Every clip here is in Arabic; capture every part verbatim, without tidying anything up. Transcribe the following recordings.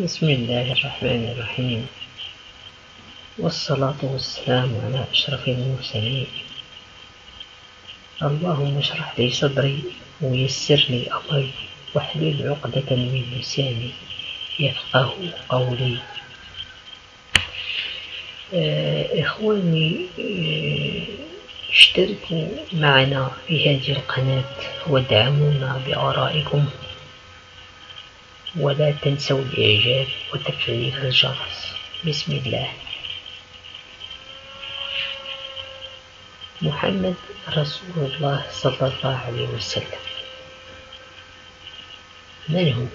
بسم الله الرحمن الرحيم، والصلاة والسلام على أشرف المرسلين. اللهم اشرح لي صدري ويسر لي أمري واحلل عقدة من لساني يفقه قولي. آه إخواني، آه اشتركوا معنا في هذه القناة ودعمونا بآرائكم، ولا تنسوا الإعجاب وتفعيل الجرس. بسم الله. محمد رسول الله صلى الله عليه وسلم من هو؟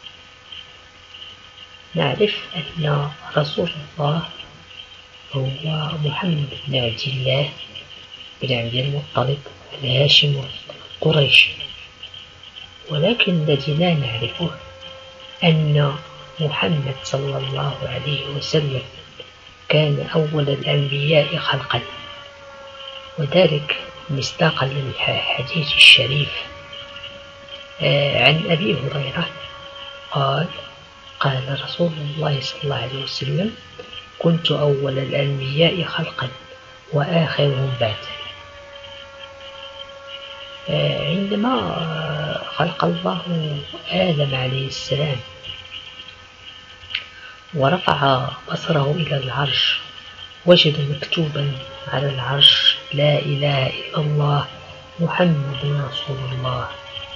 نعرف أن رسول الله هو محمد بن عبد الله بن عبد المطلب الهاشمي القريشي، ولكن الذي لا نعرفه أن محمد صلى الله عليه وسلم كان أول الأنبياء خلقا، وذلك مصداقا للحديث الشريف عن أبي هريرة قال: قال رسول الله صلى الله عليه وسلم: كنت أول الأنبياء خلقا وآخرهم بعثا. عندما خلق الله آدم عليه السلام ورفع بصره إلى العرش، وجد مكتوبا على العرش: لا إله إلا الله محمد رسول الله.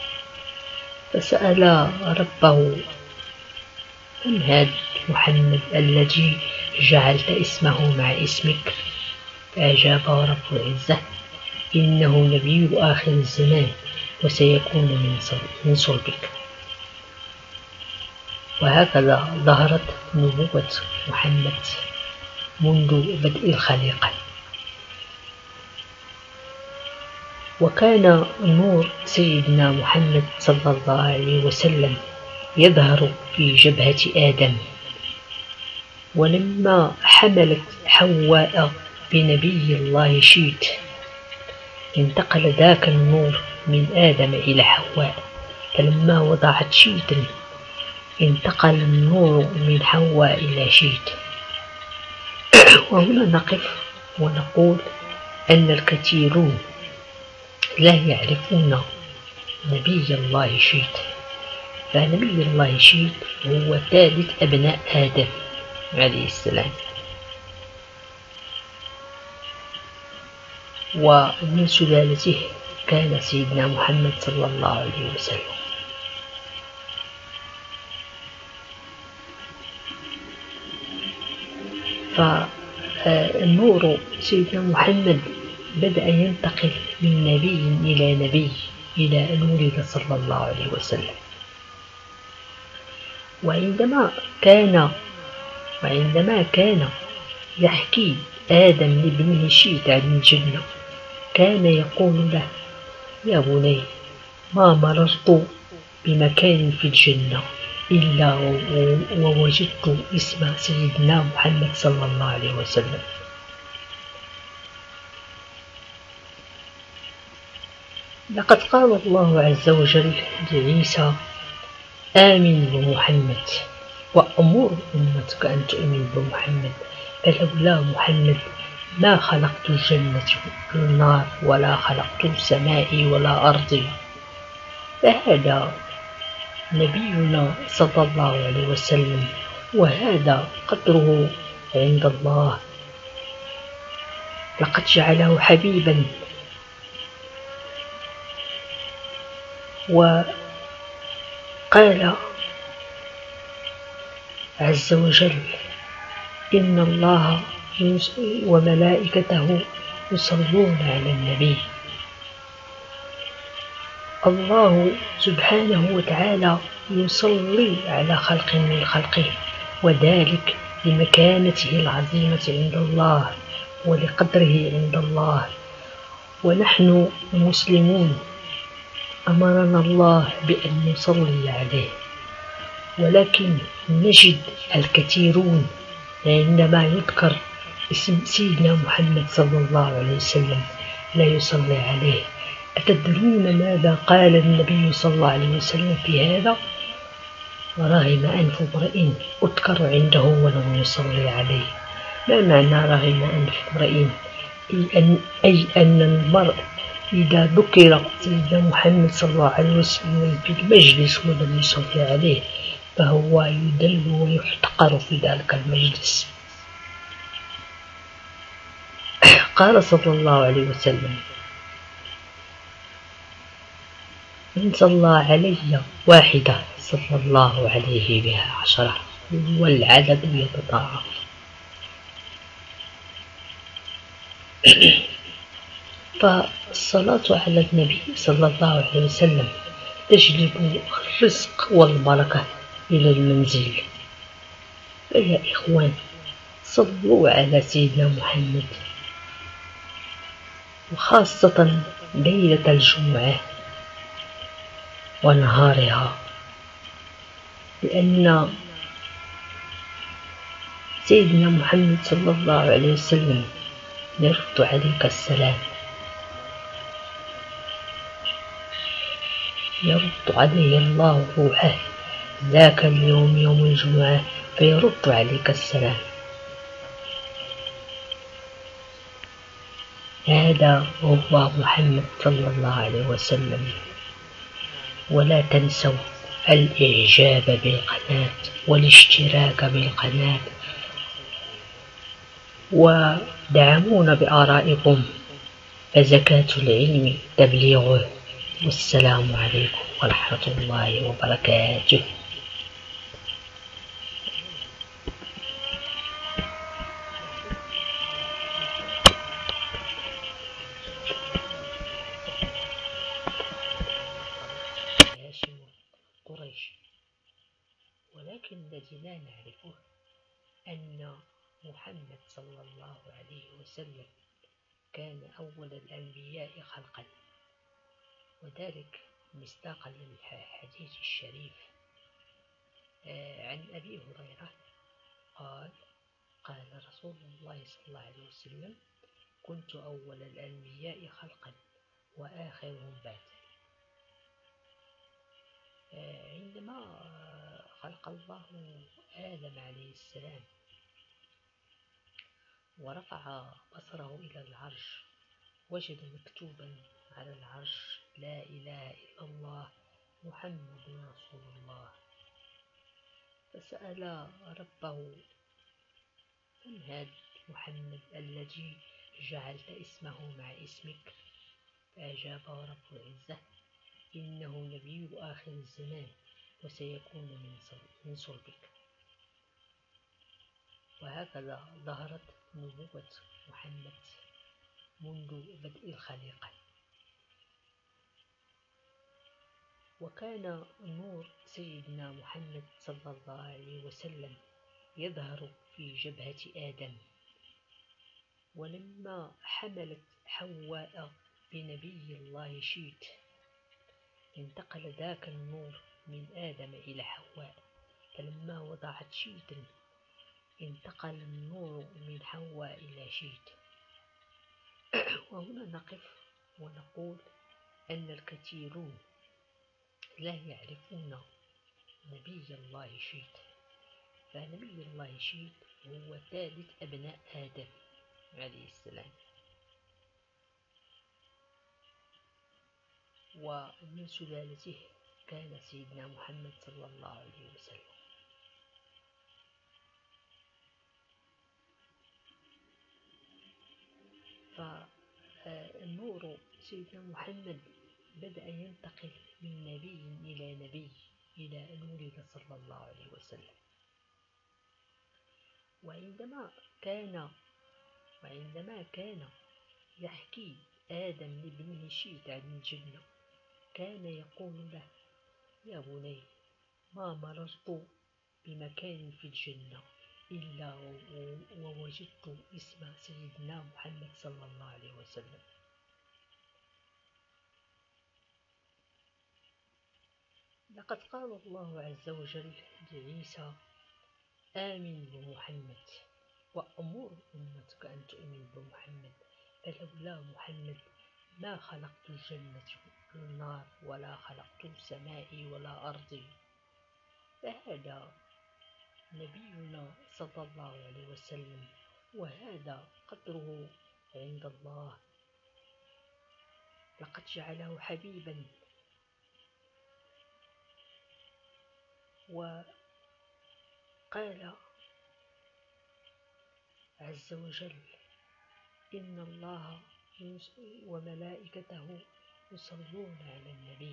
فسأل ربه: من هذا محمد الذي جعلت اسمه مع اسمك؟ فأجاب رب العزة: إنه نبي آخر الزمان وسيكون من صلبك. وهكذا ظهرت نبوة محمد منذ بدء الخليقة. وكان نور سيدنا محمد صلى الله عليه وسلم يظهر في جبهة آدم، ولما حملت حواء بنبي الله شيت انتقل ذاك النور من آدم إلى حواء، فلما وضعت شيتا انتقل النور من حواء إلى شيت. وهنا نقف ونقول أن الكثيرون لا يعرفون نبي الله شيت، فنبي الله شيت هو ثالث أبناء آدم عليه السلام، ومن سلالته كان سيدنا محمد صلى الله عليه وسلم. فالنور سيدنا محمد بدأ ينتقل من نبي إلى نبي إلى أن ولد صلى الله عليه وسلم. وعندما كان وعندما كان يحكي آدم لابنه شيت عن الجنة، كان يقول له: يا بني، ما مررت بمكان في الجنة إلا ووجدت اسم سيدنا محمد صلى الله عليه وسلم. لقد قال الله عز وجل لعيسى: آمن بمحمد وأمر أمتك أن تؤمن بمحمد، فلولا محمد ما خلقت الجنة والنار ولا خلقت السماء ولا أرضي. فهذا نبينا صلى الله عليه وسلم، وهذا قدره عند الله. لقد جعله حبيبا، وقال عز وجل: إن الله وملائكته يصلون على النبي. الله سبحانه وتعالى يصلي على خلق من خلقه، وذلك لمكانته العظيمة عند الله ولقدره عند الله. ونحن مسلمون أمرنا الله بأن نصلي عليه، ولكن نجد الكثيرون عندما يذكر اسم سيدنا محمد صلى الله عليه وسلم لا يصلي عليه. أتدرون ماذا قال النبي صلى الله عليه وسلم في هذا؟ رغم أنف امرئ أذكر عنده ولم يصلي عليه. ما معنى رغم أنف امرئ؟ أي أن, أي أن المرء إذا ذكر سيدنا محمد صلى الله عليه وسلم في المجلس ولم يصلي عليه فهو يدل ويحتقر في ذلك المجلس. قال صلى الله عليه وسلم: من صلى علي واحدة صلى الله عليه بها عشرة، والعدد يتضاعف. فالصلاة على النبي صلى الله عليه وسلم تجلب الرزق والبركة إلى المنزل. فيا إخوان، صلوا على سيدنا محمد، وخاصة ليلة الجمعة ونهارها، لأن سيدنا محمد صلى الله عليه وسلم يرد عليك السلام، يرد عليه الله روحه ذاك اليوم يوم الجمعة فيرد عليك السلام. هذا هو محمد صلى الله عليه وسلم. ولا تنسوا الإعجاب بالقناة والاشتراك بالقناة، ودعمونا بآرائكم، فزكاة العلم تبليغه. والسلام عليكم ورحمة الله وبركاته. هاشم قريش. ولكن الذي لا نعرفه أن محمد صلى الله عليه وسلم كان أول الأنبياء خلقا، وذلك مصداقا للحديث الشريف عن أبي هريرة قال: قال رسول الله صلى الله عليه وسلم: كنت أول الأنبياء خلقا وآخرهم بعثا. عندما خلق الله آدم عليه السلام ورفع بصره إلى العرش، وجد مكتوبا على العرش: لا إله إلا الله محمد رسول الله. فسأل ربه: من هذا محمد الذي جعلت اسمه مع اسمك؟ فأجاب رب العزة: إنه نبي آخر الزمان وسيكون من صلبك. وهكذا ظهرت نبوة محمد منذ بدء الخليقة. وكان نور سيدنا محمد صلى الله عليه وسلم يظهر في جبهة آدم. ولما حملت حواء بنبي الله شيت انتقل ذاك النور من آدم إلى حواء، فلما وضعت شيتا انتقل النور من حواء إلى شيت. وهنا نقف ونقول أن الكثيرون لا يعرفون نبي الله شيت. فنبي الله شيت هو ثالث أبناء آدم عليه السلام، ومن سلالته كان سيدنا محمد صلى الله عليه وسلم. فالنور سيدنا محمد بدأ ينتقل من نبي إلى نبي إلى أن ولد صلى الله عليه وسلم. وعندما كان وعندما كان يحكي آدم لابنه شيت عن الجنة كان يقول له: يا بني، ما مررت بمكان في الجنة إلا ووجدت اسم سيدنا محمد صلى الله عليه وسلم. لقد قال الله عز وجل لعيسى: آمن بمحمد وأمر أمتك أن تؤمن بمحمد، فلولا محمد ما خلقت الجنة والنار ولا خلقت سمائي ولا أرضي. فهذا نبينا صلى الله عليه وسلم، وهذا قدره عند الله. لقد جعله حبيبا، وقال عز وجل: إن الله وملائكته يصلون على النبي.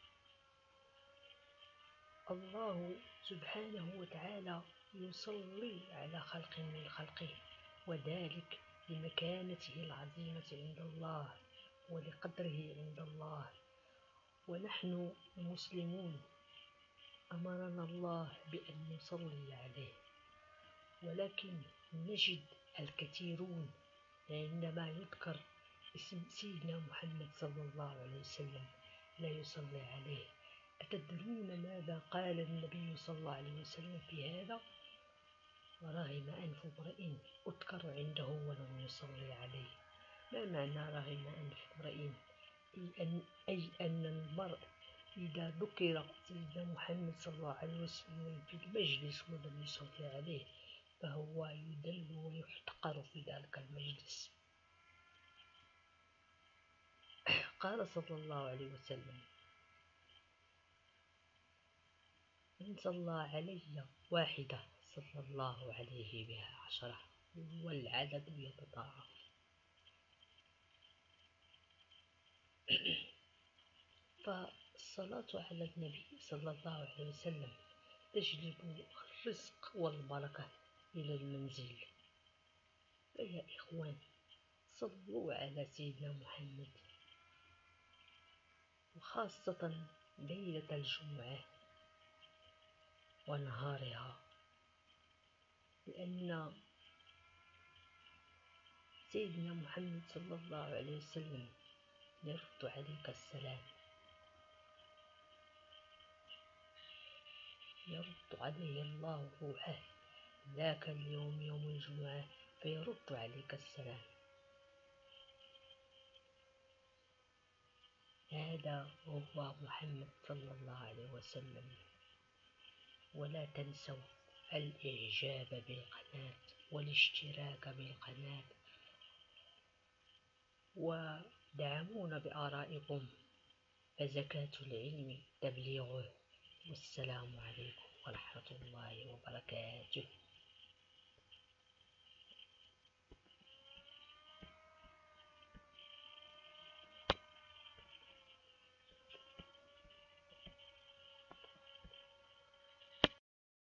الله سبحانه وتعالى يصلي على خلق من خلقه، وذلك لمكانته العظيمة عند الله ولقدره عند الله. ونحن المسلمون أمرنا الله بأن نصلي عليه، ولكن نجد الكثيرون عندما يذكر اسم سيدنا محمد صلى الله عليه وسلم لا يصلي عليه. أتدرون ماذا قال النبي صلى الله عليه وسلم في هذا؟ رغم أنف امرئ أذكر عنده ولم يصلي عليه. ما معنى رغم أنف امرئ؟ أي أن, أي أن المرء إذا ذكر سيدنا محمد صلى الله عليه وسلم في المجلس ولم يصلي عليه فهو يدل ويحتقر في ذلك المجلس. قال صلى الله عليه وسلم: من صلى علي واحدة صلى الله عليه بها عشرة، والعدد يتضاعف. فالصلاة على النبي صلى الله عليه وسلم تجلب الرزق والبركة إلى المنزل. فيا إخوان، صلوا على سيدنا محمد، وخاصة ليلة الجمعة ونهارها، لأن سيدنا محمد صلى الله عليه وسلم يرد عليك السلام، يرد عليه الله روحه ذاك اليوم يوم الجمعة فيرد عليك السلام. هذا هو محمد صلى الله عليه وسلم. ولا تنسوا الإعجاب بالقناة والاشتراك بالقناة، ودعمونا بآرائكم، فزكاة العلم تبليغه. والسلام عليكم ورحمة الله وبركاته.